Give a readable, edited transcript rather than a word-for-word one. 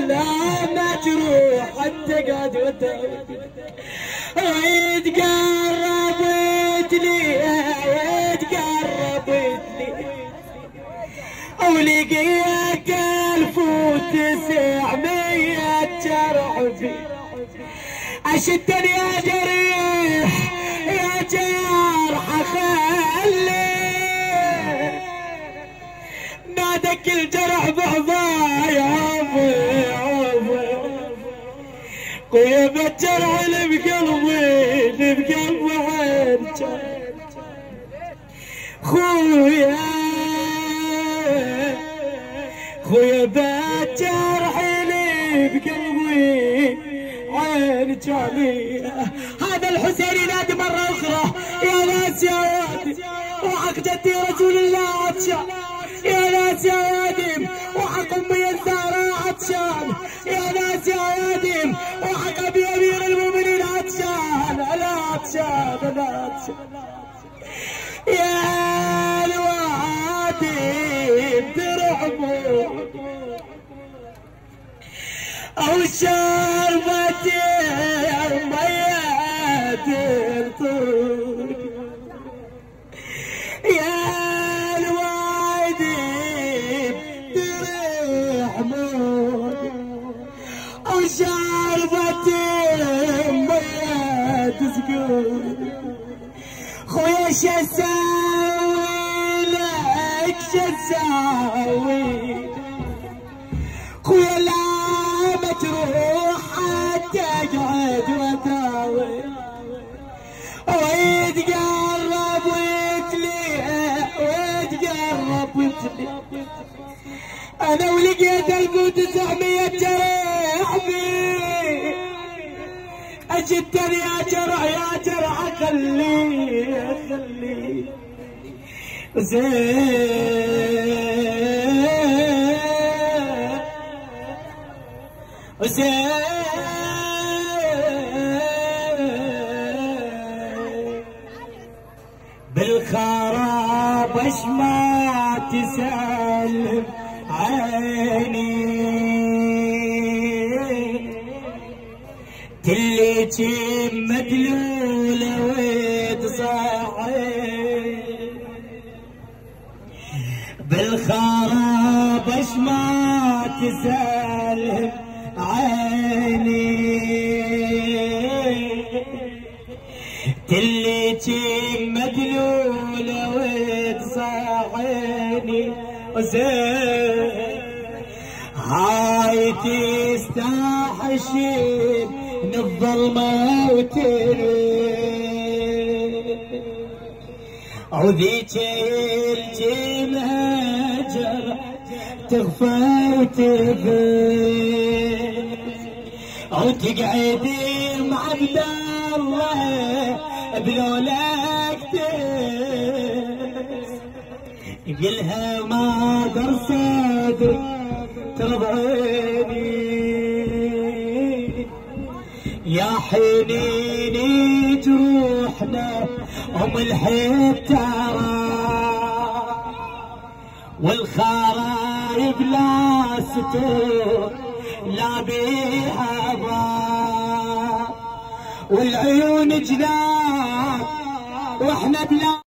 لا مجروح حتى قد ويتقربت لي ولقيت 1900 جرح في اشدني يا جريح يا جرح خلي نادك الجرح بحظايا خويا بالجرح اللي بقلبي عين خويا بالجرح اللي بقلبي عين جالية. هذا الحسين ينادي مرة أخرى يا ناس يا وادم وحق جدي رسول الله عطشان، يا ناس يا وادم وحق أمي الزهراء عطشان، يا ناس يا وادم وحق أبي أمير المؤمنين عطشان، أنا عطشان يا الوادم ترحموا أو شربتي ميات الطول يا الوادم ترحموا أو شربتي ميات سكون. خويا شساوي لك شساوي خويا لا مجروح حتى اقعد واتراوي ويتقرب ويتلي انا ولقيت 1900 جرح فيه اجدني يا جرح خلي زين بالخراب اش ما تسلم عيني تليتي مدلولة وتصحي بالخراب اش ما تسلم عيني تليتي مدلولة وتصحيني وزين هاي تستحشين من الظلمة وتنوي وذيك الجمهجر تخفى وتبين وتقعدي مع عبد الله بلولك يقلها ما در صدري ترضعيني يا حنيني جروحنا ام الحب ترى والخرايب لا ستور لا بيها ضاء والعيون جنان واحنا بلا